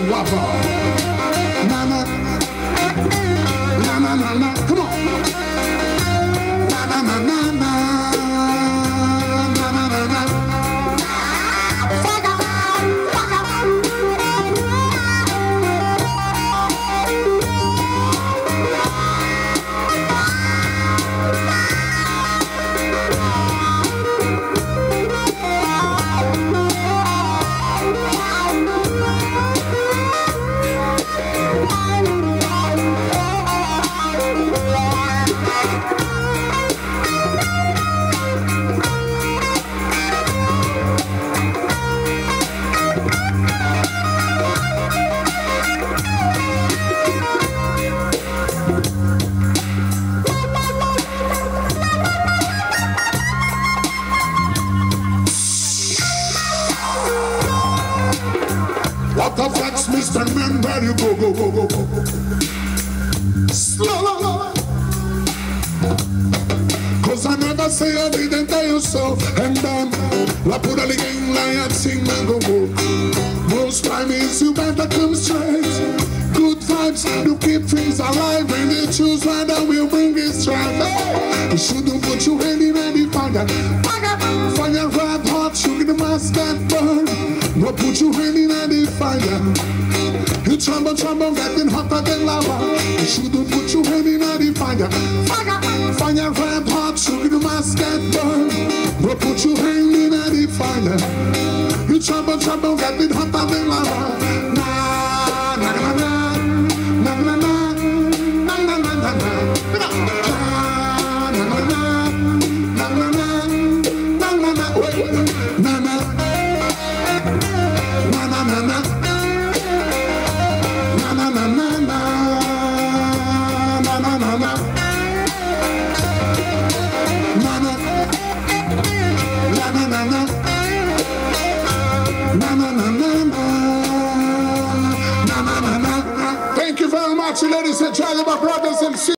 lover. Na na na na na na. Come on. Na na na na na na na na na. What the flex, Mr. Man, where you go, go, go, go, go. Slow. Cause I never say I didn't tell you so. And then, la pura ligain, like sing and go, go. Most time is you better come straight. Good vibes, you keep things alive. When you choose whether we'll bring it straight. You shouldn't put your hand in any fire. Fire red hot, sugar the mask that burn. No put your hand in any fire. You trouble, getting hotter than lava. You shouldn't put your hand in any fire. Fire red hot, sugar the mask that burn. No put your hand in any fire. You trouble, getting hotter than lava. Na na na na na na na na na na na na. Thank you very much, ladies and gentlemen, brothers and sisters.